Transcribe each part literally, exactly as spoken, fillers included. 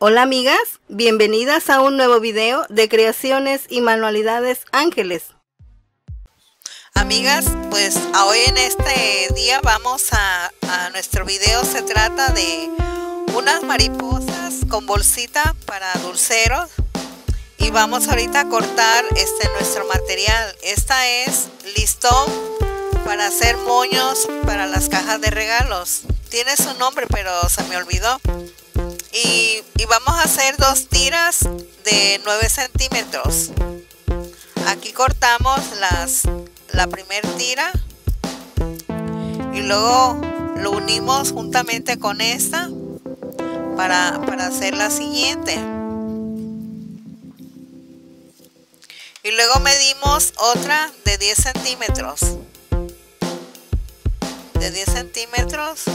Hola amigas, bienvenidas a un nuevo video de creaciones y manualidades Ángeles. Amigas, pues hoy en este día vamos a, a nuestro video. Se trata de unas mariposas con bolsita para dulceros y vamos ahorita a cortar este nuestro material. Esta es listón para hacer moños para las cajas de regalos. Tiene su nombre pero se me olvidó. Y, y vamos a hacer dos tiras de nueve centímetros. Aquí cortamos las, la primera tira y luego lo unimos juntamente con esta para, para hacer la siguiente. Y luego medimos otra de diez centímetros. De diez centímetros.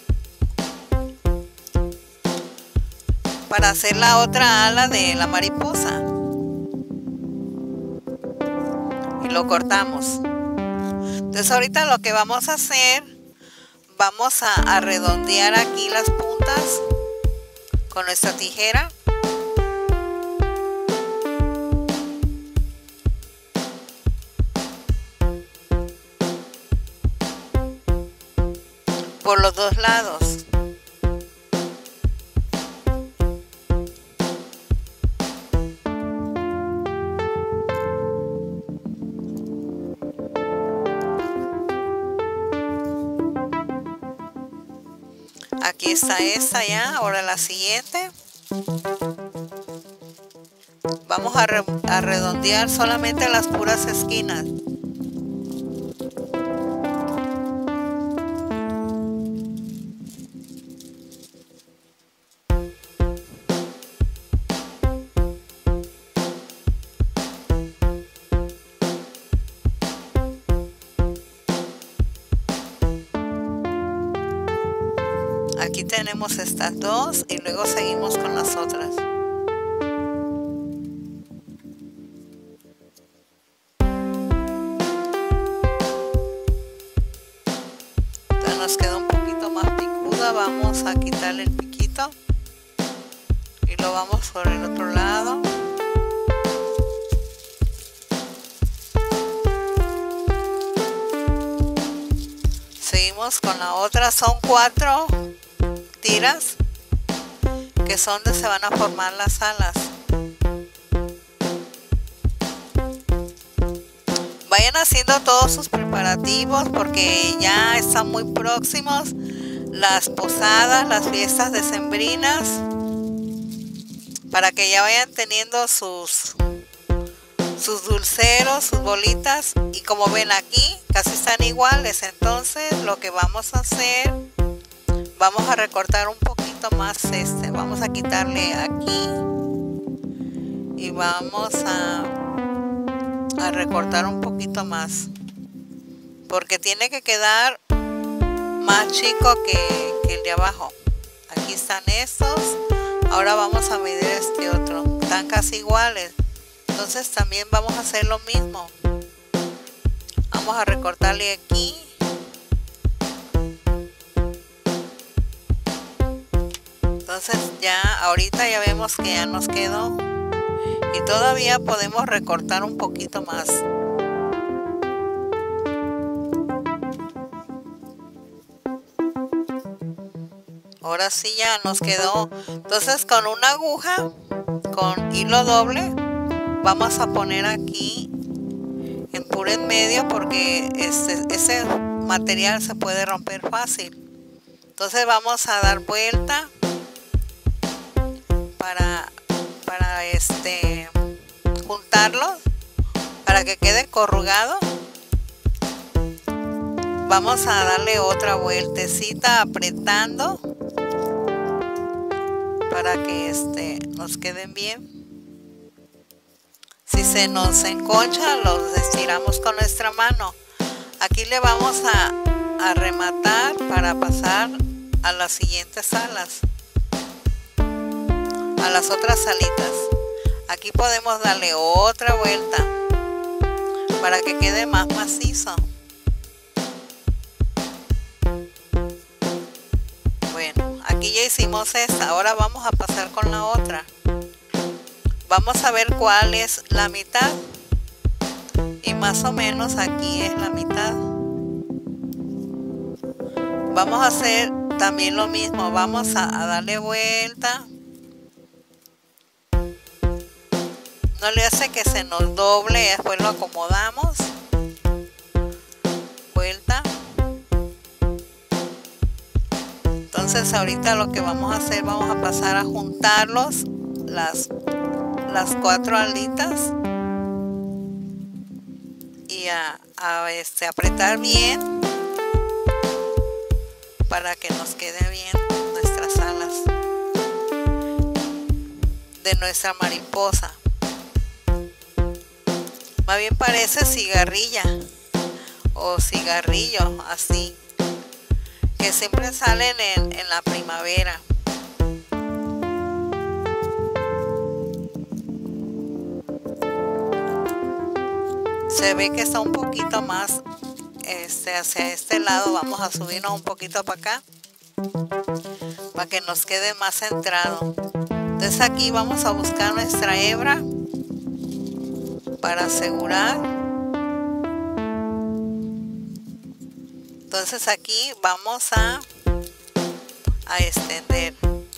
Para hacer la otra ala de la mariposa y lo cortamos. Entonces ahorita lo que vamos a hacer, vamos a, a redondear aquí las puntas con nuestra tijera. Por los dos lados. Aquí está esta ya, ahora la siguiente. Vamos a, re a redondear solamente las puras esquinas. Aquí tenemos estas dos y luego seguimos con las otras. Entonces nos queda un poquito más picuda. Vamos a quitarle el piquito y lo vamos por el otro lado. Seguimos con la otra. Son cuatro tiras que son donde se van a formar las alas. Vayan haciendo todos sus preparativos porque ya están muy próximos las posadas, las fiestas decembrinas, para que ya vayan teniendo sus sus dulceros, sus bolitas. Y como ven aquí casi están iguales. Entonces lo que vamos a hacer, vamos a recortar un poquito más este, vamos a quitarle aquí y vamos a, a recortar un poquito más porque tiene que quedar más chico que, que el de abajo. Aquí están estos, ahora vamos a medir este otro, están casi iguales, entonces también vamos a hacer lo mismo. Vamos a recortarle aquí. Entonces ya ahorita ya vemos que ya nos quedó y todavía podemos recortar un poquito más. Ahora sí ya nos quedó. Entonces con una aguja con hilo doble vamos a poner aquí en puro en medio porque este, ese material se puede romper fácil. Entonces vamos a dar vuelta para, para este, juntarlo para que quede corrugado. Vamos a darle otra vueltecita apretando para que este, nos queden bien. Si se nos enconcha, los estiramos con nuestra mano. Aquí le vamos a, a rematar para pasar a las siguientes alas, a las otras alitas. Aquí podemos darle otra vuelta para que quede más macizo. Bueno, aquí ya hicimos esta, ahora vamos a pasar con la otra. vamos a ver cuál es la mitad, y más o menos aquí es la mitad. Vamos a hacer también lo mismo, vamos a, a darle vuelta. No le hace que se nos doble, después lo acomodamos. Vuelta. Entonces ahorita lo que vamos a hacer, vamos a pasar a juntarlos, las, las cuatro alitas, y a, a este, apretar bien para que nos quede bien nuestras alas de nuestra mariposa. Más bien parece cigarrilla o cigarrillo, así, que siempre salen en, en la primavera. Se ve que está un poquito más este, hacia este lado. Vamos a subirnos un poquito para acá para que nos quede más centrado. Entonces aquí vamos a buscar nuestra hebra para asegurar. Entonces aquí vamos a, a extender.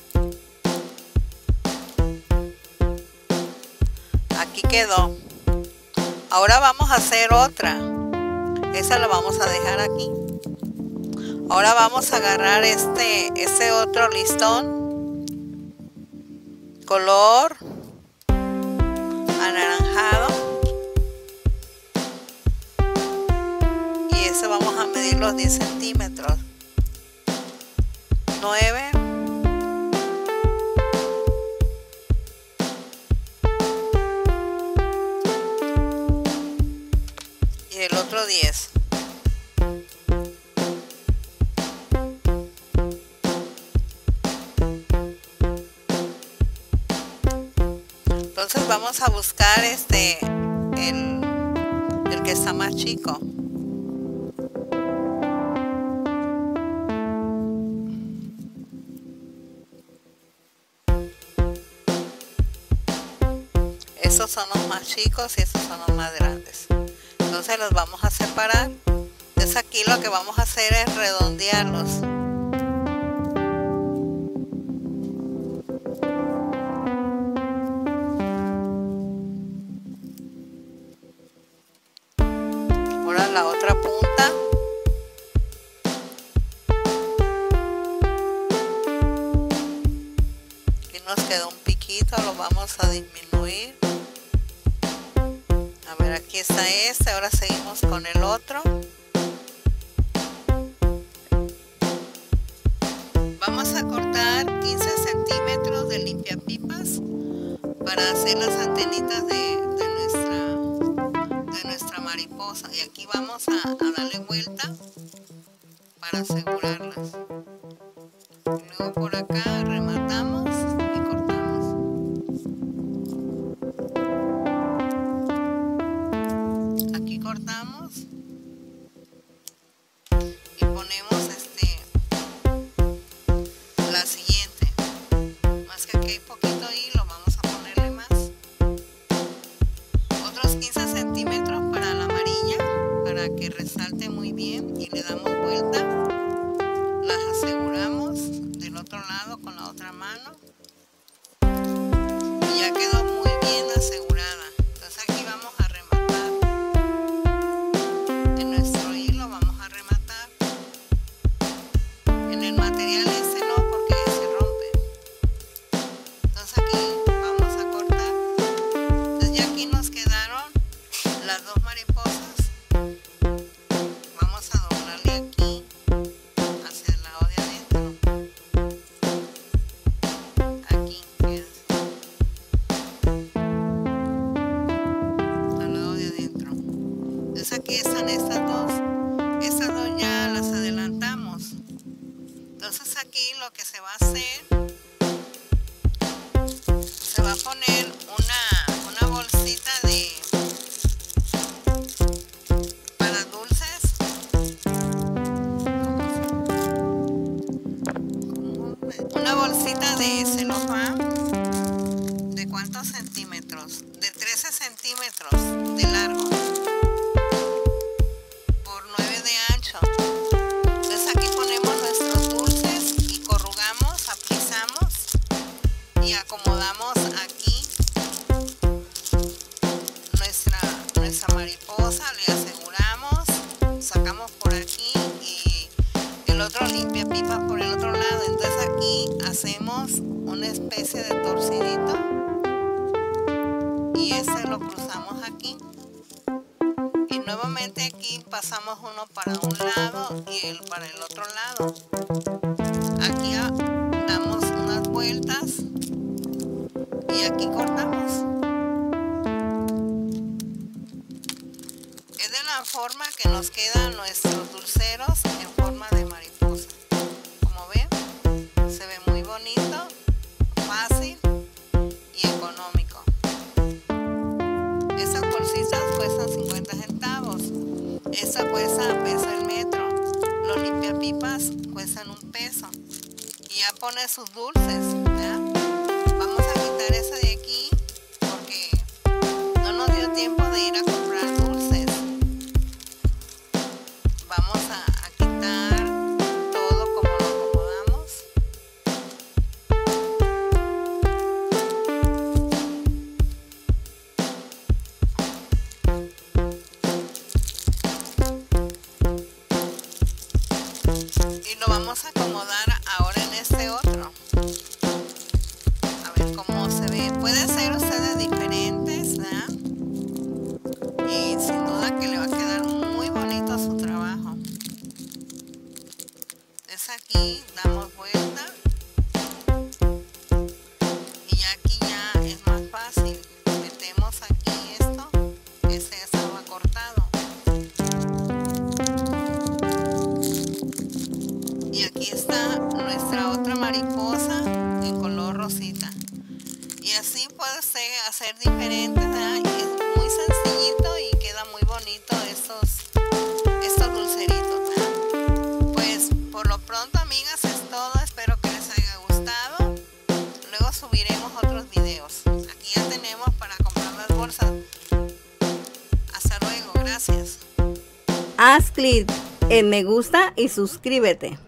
Aquí quedó. Ahora vamos a hacer otra. Esa la vamos a dejar aquí. Ahora vamos a agarrar este, este otro listón color anaranjado. Vamos a medir los diez centímetros. nueve. Y el otro diez. Entonces vamos a buscar este el, el que está más chico. Estos son los más chicos y estos son los más grandes. Entonces los vamos a separar. Entonces aquí lo que vamos a hacer es redondearlos. Ahora la otra punta. Aquí nos quedó un piquito, lo vamos a disminuir. A ver, aquí está este, ahora seguimos con el otro. Vamos a cortar quince centímetros de limpiapipas para hacer las antenitas de, de, nuestra, de nuestra mariposa. Y aquí vamos a, a darle vuelta para asegurarlas. Luego por acá rematamos y cortamos. Aquí cortamos y ponemos este la siguiente. Más que aquí hay poquito hilo, vamos a ponerle más. Otros quince centímetros para la amarilla, para que resalte muy bien, y le damos vuelta. Las aseguramos del otro lado con la otra mano y ya quedó muy bien asegurada. Entonces aquí vamos a rematar en nuestro hilo, vamos a rematar en el material este no, porque se rompe. Entonces aquí vamos a cortar. Entonces ya aquí nos quedaron las dos mariposas. Vamos a doblarle aquí hacia el lado de adentro. centímetros, de trece centímetros de largo por nueve de ancho. Entonces aquí ponemos nuestros dulces y corrugamos, aplicamos y acomodamos aquí nuestra, nuestra mariposa, le aseguramos, sacamos por aquí y el otro limpia pipas por el otro lado. Entonces aquí hacemos una especie de torcidito y ese lo cruzamos aquí y nuevamente aquí pasamos uno para un lado y el para el otro lado. Aquí damos unas vueltas y aquí cortamos. Es de la forma que nos quedan nuestros dulceros en forma de mariposa. Como ven, se ve muy bonito, fácil y económico. Estas bolsitas cuestan cincuenta centavos. Esta cuesta peso el metro. Los limpiapipas cuestan un peso. Y ya pone sus dulces, ¿verdad? Vamos a quitar ese de aquí porque no nos dio tiempo de ir a comprar dulces. Vamos a, a quitar todo como lo acomodamos. Y lo vamos a acomodar ahora en este otro. A ver cómo se ve. Pueden ser ustedes diferentes, ¿verdad? Y sin duda que le va a quedar muy bonito su trabajo. Es aquí, damos vuelta. Y aquí ya es más fácil. Metemos aquí esto. Ese estaba cortado. Y aquí está nuestra otra mariposa en color rosita. Y así puede usted hacer diferentes, ¿verdad? Y es muy sencillito y queda muy bonito estos, estos dulceritos, ¿verdad? Pues por lo pronto, amigas, es todo. Espero que les haya gustado. Luego subiremos otros videos. Aquí ya tenemos para comprar las bolsas. Hasta luego, gracias. Haz clic en me gusta y suscríbete.